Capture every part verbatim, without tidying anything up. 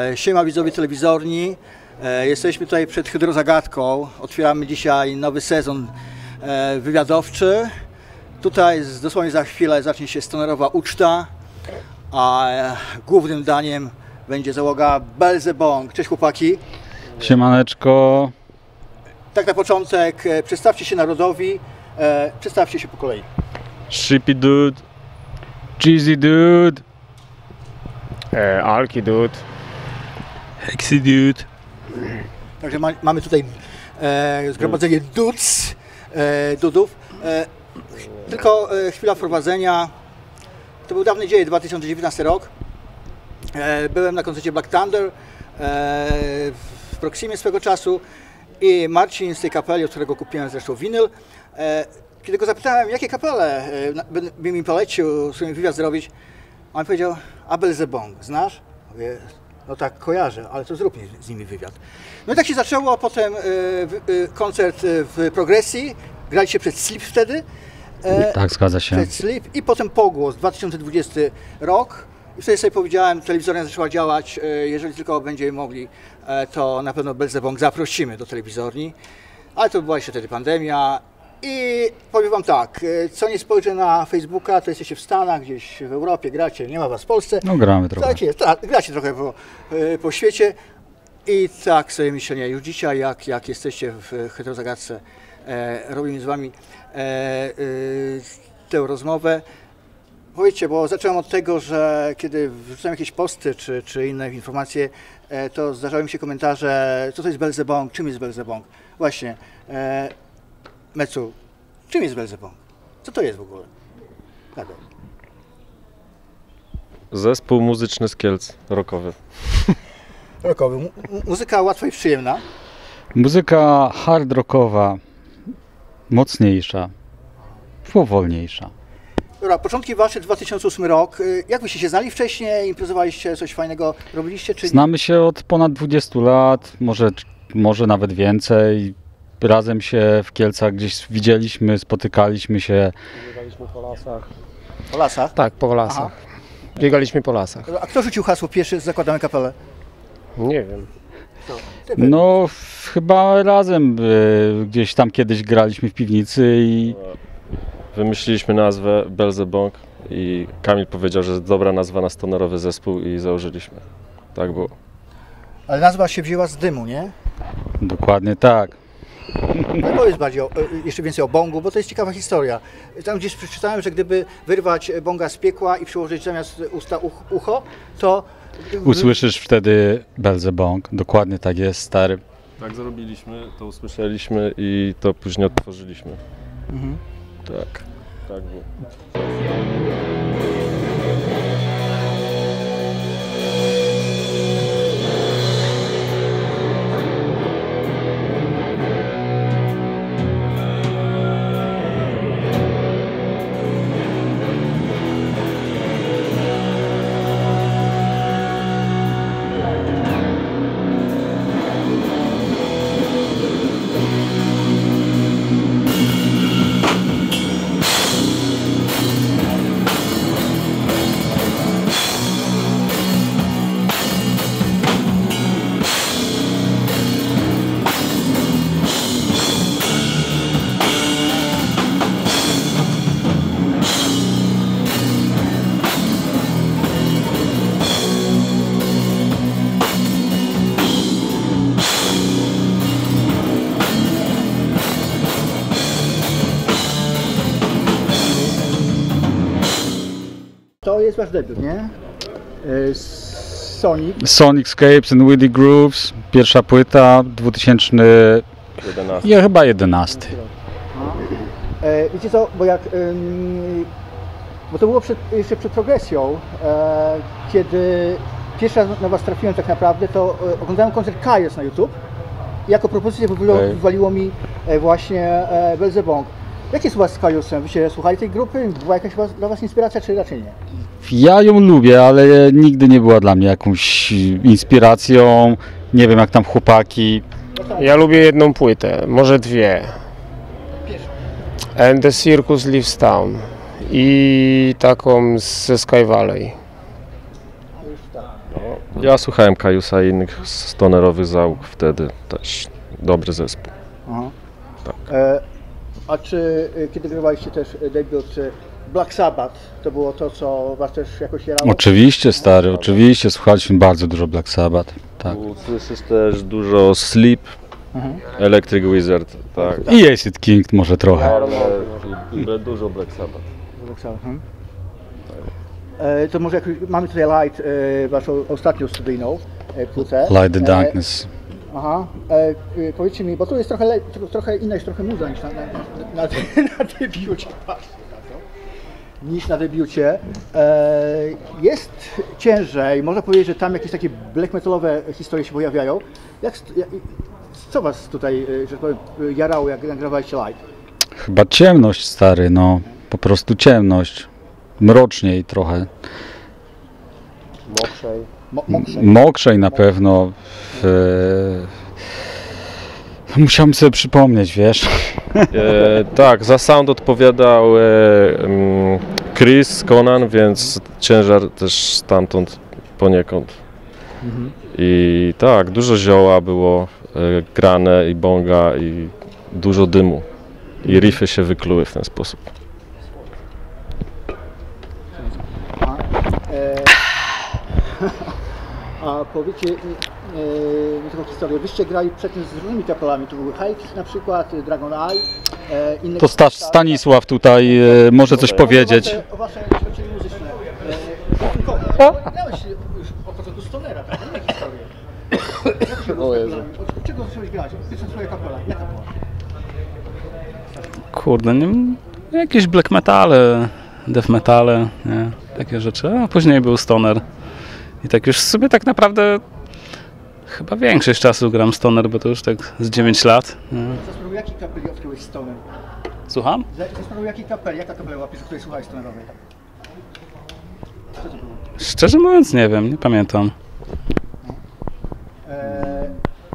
Siema widzowie telewizorni, jesteśmy tutaj przed Hydrozagadką, otwieramy dzisiaj nowy sezon wywiadowczy. Tutaj dosłownie za chwilę zacznie się stonerowa uczta, a głównym daniem będzie załoga Belzebong. Cześć chłopaki. Siemaneczko. Tak na początek przedstawcie się narodowi, przedstawcie się po kolei. Shippy Dude, Cheesy Dude, e, Alki Dude, Hexy Dude. Także ma, mamy tutaj e, zgromadzenie dudes, e, dudów. E, tylko e, chwila wprowadzenia. To był dawny dzień, dwa tysiące dziewiętnasty rok. E, byłem na koncercie Black Thunder e, w Proximie swego czasu i Marcin z tej kapeli, od którego kupiłem zresztą winyl, e, kiedy go zapytałem, jakie kapele e, by, by mi polecił sobie wywiad zrobić, on powiedział, a Belzebong, znasz? Mówię, no tak, kojarzę, ale to zrób z nimi wywiad. No i tak się zaczęło, a potem e, e, koncert w Progresji, graliście przed Sleep wtedy. E, tak, zgadza się. Przed Sleep i potem Pogłos, dwa tysiące dwudziesty rok. I wtedy sobie powiedziałem, telewizornia zaczęła działać, e, jeżeli tylko będziemy mogli, e, to na pewno Belzebong zaprosimy do telewizorni. Ale to była jeszcze wtedy pandemia. I powiem wam tak, co nie spojrzę na Facebooka, to jesteście w Stanach, gdzieś w Europie, gracie, nie ma was w Polsce. No gramy trochę. Tak jest, tak, gracie trochę po, po świecie. I tak sobie myślę, nie, już dzisiaj jak, jak jesteście w Hydrozagadce, e, robimy z wami e, e, tę rozmowę. Powiedzcie, bo zacząłem od tego, że kiedy wrzucałem jakieś posty czy, czy inne informacje, e, to zdarzały mi się komentarze, co to jest Belzebong, czym jest Belzebong. Właśnie. E, Mecu, czym jest Belzebong? Co to jest w ogóle? Gadaj. Zespół muzyczny z Kielc, rockowy. Rockowy. Mu muzyka łatwa i przyjemna. Muzyka hard rockowa, mocniejsza, powolniejsza. Dobra, początki wasze, dwa tysiące ósmy rok. Jak wyście się znali wcześniej? Imprezowaliście, coś fajnego robiliście? Czy Znamy się od ponad dwudziestu lat, może, może nawet więcej. Razem się w Kielcach gdzieś widzieliśmy, spotykaliśmy się. Biegaliśmy po lasach. Po lasach? Tak, po lasach. Aha. Biegaliśmy po lasach. A kto rzucił hasło pierwszy, zakładamy kapelę? Nie wiem. No chyba razem y, gdzieś tam kiedyś graliśmy w piwnicy i... Wymyśliliśmy nazwę Belzebong i Kamil powiedział, że jest dobra nazwa na stonerowy zespół i założyliśmy. Tak było. Ale nazwa się wzięła z dymu, nie? Dokładnie tak. No powiedz bardziej o, jeszcze więcej o bongu, bo to jest ciekawa historia. Tam gdzieś przeczytałem, że gdyby wyrwać bonga z piekła i przyłożyć zamiast usta uch, ucho, to... Usłyszysz wtedy Belzebong. Dokładnie tak jest, stary. Tak zrobiliśmy, to usłyszeliśmy i to później odtworzyliśmy. Mhm. Tak, tak było. To jest wasz debiut, nie? Sonic. Sonic'scapes and Witty Grooves, pierwsza płyta, dwutysięczny jedenasty. Ja chyba jedenasty. E, wiecie co, bo jak, ym, bo to było przed, jeszcze przed Progresją, e, kiedy pierwszy raz na was trafiłem tak naprawdę, to e, oglądałem koncert Kaios na YouTube i jako propozycję Okay. wywaliło mi e, właśnie e, Belzebong. Jak jest u was z Kaiosem? Wyście słuchali tej grupy? Była jakaś dla was inspiracja, czy raczej nie? Ja ją lubię, ale nigdy nie była dla mnie jakąś inspiracją. Nie wiem jak tam chłopaki. Ja lubię jedną płytę, może dwie. And the Circus Leaves Town i taką ze Sky Valley. Ja słuchałem Kajusa i innych stonerowych załóg wtedy, też dobry zespół. Aha. Tak. E, a czy e, kiedy grywaliście też e, debiut, czy Black Sabbath, to było to, co was też jakoś jarało? Oczywiście, stary, oczywiście, słuchaliśmy bardzo dużo Black Sabbath. Tak. Tu słyszysz też dużo Sleep, Mhm. Electric Wizard, tak. I Acid King może trochę. Ale dużo Black Sabbath. Black Sabbath, mhm. E, to może jak już mamy tutaj Light, e, waszą ostatnią studyjną e, płytę. Light the Darkness. E, aha, e, e, powiedzcie mi, bo tu jest trochę, le, tro- trochę inna, jest trochę muza niż na, na, na, na, na debiucie. Patrzcie na to. Niż na debiucie. E, jest ciężej, można powiedzieć, że tam jakieś takie black metalowe historie się pojawiają. Jak, jak, co was tutaj, e, że tak powiem, jarało, jak nagrywaliście Light? Chyba ciemność, stary, no. Po prostu ciemność. Mroczniej trochę. Mokrzej. Mo, mokrzej. Mokrzej na pewno. W... Musiałem sobie przypomnieć, wiesz. E, tak, za sound odpowiadał e, mm, Chris Conan, więc ciężar też stamtąd poniekąd. Mhm. I tak, dużo zioła było e, grane i bonga i dużo dymu. I riffy się wykluły w ten sposób. A, e, a powiecie mi e, taką historię. Wyście grali przedtem z różnymi kapelami. Tu był Hikes na przykład, Dragon Eye, e, inne To Sta- Stanisław tutaj e, może coś powiedzieć. O wasze doświadczenie muzyczne. E, grałeś już od początku Stonera, tak? Inne historie. Jak się było z kapelami? Od czego zacząłeś grać? Pierwsza twoja kapela. Jaka była? Kurde, nie, jakieś black metale, death metale, nie, takie rzeczy, a później był stoner. I tak już sobie tak naprawdę chyba większość czasu gram stoner, bo to już tak z dziewięć lat. Nie. Za sprawą jakiej kapeli odkryłeś Stoner? Słucham? Za, za sprawą jakiej kapeli? Jaka kapela była, której słuchałeś Stonerowej? Co to było? Szczerze mówiąc nie wiem, nie pamiętam. E, e,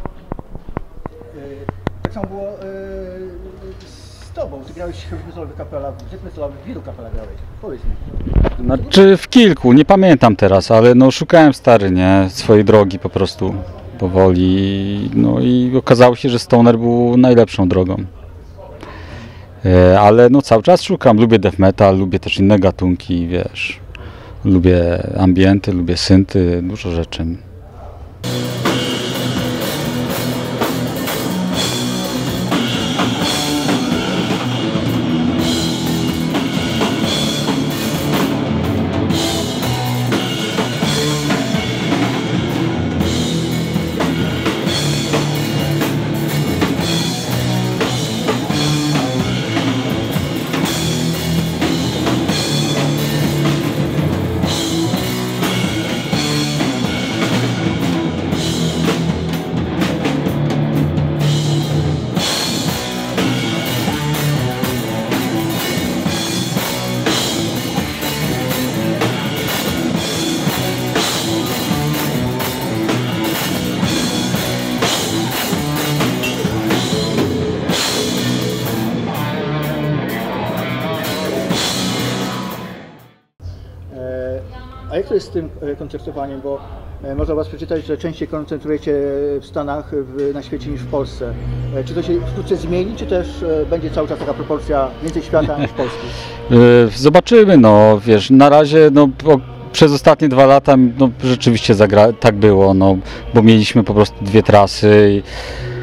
tak samo było e, z tobą. Ty grałeś w heavy metalowych kapelach, w jet metalowych, w wielu kapelach grałeś. Powiedz mi. Znaczy w kilku, nie pamiętam teraz, ale no szukałem, stary, nie, swojej drogi po prostu powoli. No i okazało się, że stoner był najlepszą drogą. E, ale no cały czas szukam, lubię death metal, lubię też inne gatunki, wiesz. Lubię ambienty, lubię synty, dużo rzeczy. A jak to jest z tym e, koncertowaniem, bo e, można was przeczytać, że częściej koncentrujecie w Stanach, w, na świecie niż w Polsce. E, Czy to się wkrótce zmieni, czy też e, będzie cały czas taka proporcja więcej świata niż Polski? E, Zobaczymy, no wiesz, na razie no, o, przez ostatnie dwa lata no, rzeczywiście zagra- tak było, no, bo mieliśmy po prostu dwie trasy. I,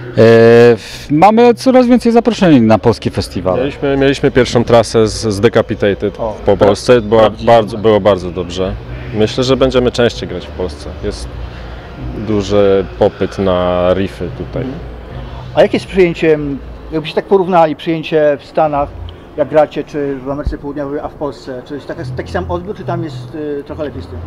e, mamy coraz więcej zaproszeń na polskie festiwale. Mieliśmy, mieliśmy pierwszą trasę z, z Decapitated O, po Polsce, była prawdziwe. bardzo, było bardzo dobrze. Myślę, że będziemy częściej grać w Polsce. Jest duży popyt na riffy tutaj. A jakie jest przyjęcie, jakbyście tak porównali, przyjęcie w Stanach, jak gracie, czy w Ameryce Południowej, a w Polsce? Czy jest taka, taki sam odbiór, czy tam jest y, trochę lepiej z tym?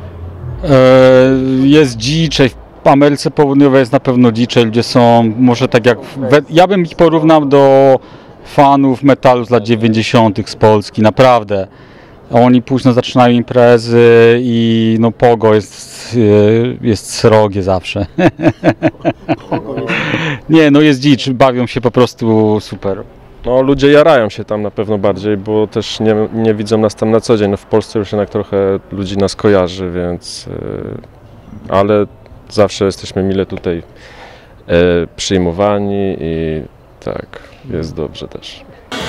E, jest dziczej, w Ameryce Południowej jest na pewno dziczej, ludzie są, może tak jak, we, ja bym ich porównał do fanów metalu z lat dziewięćdziesiątych z Polski, naprawdę. Oni późno zaczynają imprezy i no pogo jest, jest srogie zawsze. Nie, no jest dzicz, bawią się po prostu super. No, ludzie jarają się tam na pewno bardziej, bo też nie, nie widzą nas tam na co dzień. No, w Polsce już jednak trochę ludzi nas kojarzy, więc ale zawsze jesteśmy mile tutaj e, przyjmowani i tak, jest dobrze też.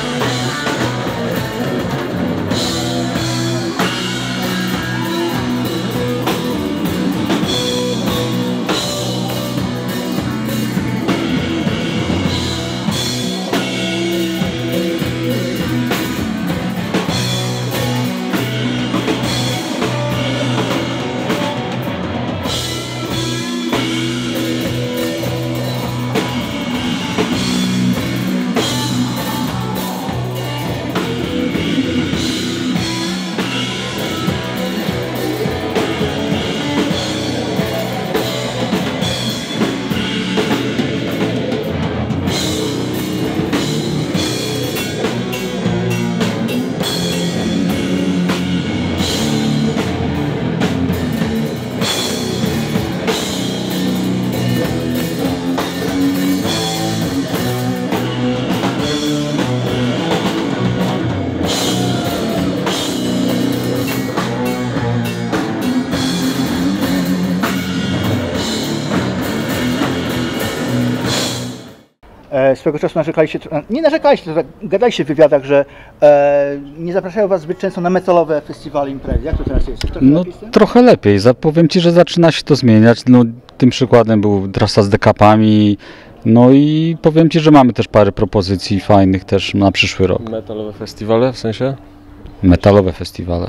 E, swego czasu narzekaliście, nie narzekaliście, tak gadaliście w wywiadach, że e, nie zapraszają was zbyt często na metalowe festiwale, imprezy. Jak to teraz jest? Trochę No lepiej z tym? trochę lepiej, Za- powiem Ci, że zaczyna się to zmieniać. No, tym przykładem był trasa z dekapami. No i powiem Ci, że mamy też parę propozycji fajnych też na przyszły rok. Metalowe festiwale w sensie? Metalowe festiwale.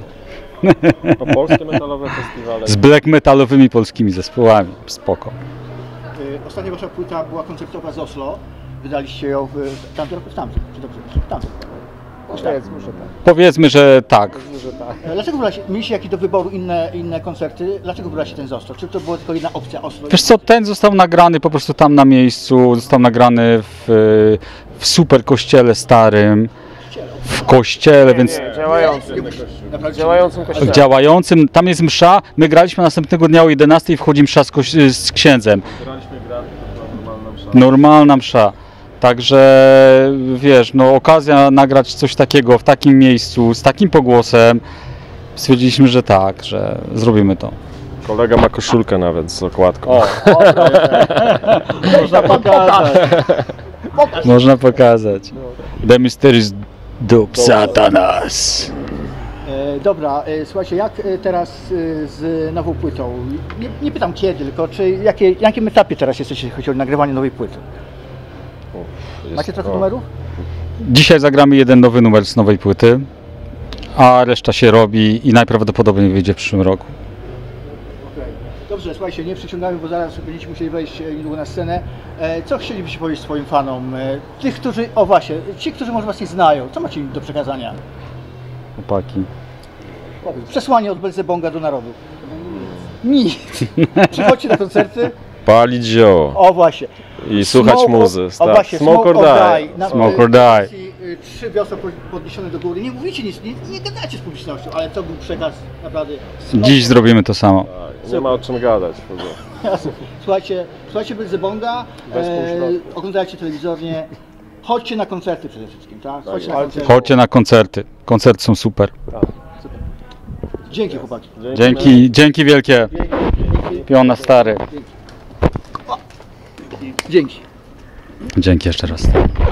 O, polskie metalowe festiwale. Z black metalowymi polskimi zespołami. Spoko. E, ostatnia wasza płyta była koncertowa z Oslo. Wydaliście ją w, w tamtym roku, w tamtym, czy dobrze? W tamtym. Powiedzmy, że tak. Powiedzmy, że tak. Powiedzmy, że tak. E, Dlaczego wybraliście, mieliście jakie do wyboru inne, inne koncerty? Dlaczego wybraliście ten z Oslo? Czy to była tylko jedna opcja Oslo? Wiesz co, ten został nagrany po prostu tam na miejscu, został nagrany w, w super kościele starym, w kościele, więc Nie, działającym. Naprawdę, Działającym kościele. działającym. Tam jest msza, my graliśmy następnego dnia o jedenastej, wchodzi msza z, koś- z księdzem. Graliśmy gra, to była normalna msza. Normalna msza. Także wiesz, no okazja nagrać coś takiego w takim miejscu, z takim pogłosem, stwierdziliśmy, że tak, że zrobimy to. Kolega ma koszulkę nawet z okładką. O, można pokazać. Można pokazać. The Mysterious Dub Satanas. E, dobra, e, słuchajcie, jak e, teraz e, z nową płytą? Nie, nie pytam kiedy, tylko czy jakie, jakim etapie teraz jesteście, jeśli chodzi o nagrywanie nowej płyty? Jest- Macie trochę o. numerów? Dzisiaj zagramy jeden nowy numer z nowej płyty, a reszta się robi i najprawdopodobniej wyjdzie w przyszłym roku. Okej. Dobrze, słuchajcie, nie przyciągamy, bo zaraz będziecie musieli wejść e, niedługo na scenę. E, co chcielibyście powiedzieć swoim fanom? E, tych, którzy, o właśnie, ci, którzy może was nie znają, co macie im do przekazania? Chłopaki. Przesłanie od Belzebonga do narodu. Nic. Przychodźcie na koncerty. Palić zioło O właśnie. i słuchać Smoke muzy. or- O Tak. właśnie, Smoke or die. Na- Smoke y, or die. y, Trzy wiosła po- podniesione do góry. Nie mówicie nic, nie, nie gadacie z publicznością, ale to był przekaz naprawdę. Dziś zrobimy to samo. Tak, nie ma o czym gadać. w ogóle. Słuchajcie, słuchajcie Belzebonga, Bez e, półśrodku. oglądajcie telewizornie, chodźcie na koncerty przede wszystkim, tak? Chodźcie na jest. koncerty. Chodźcie na koncerty. Koncerty są super. Dzięki chłopaki. Dzięki, dzięki wielkie. Piona stary. Dzięki. Dzięki jeszcze raz.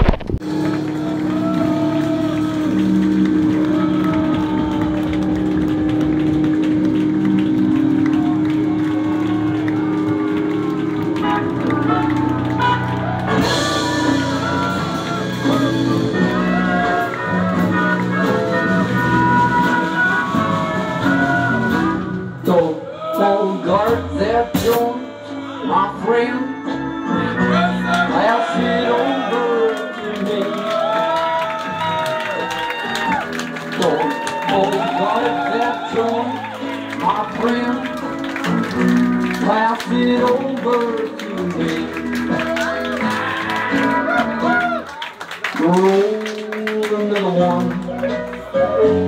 Don't forget that joint, my friend. Pass it over to me. Don't forget that joint, my friend. Pass it over to me. Roll another one.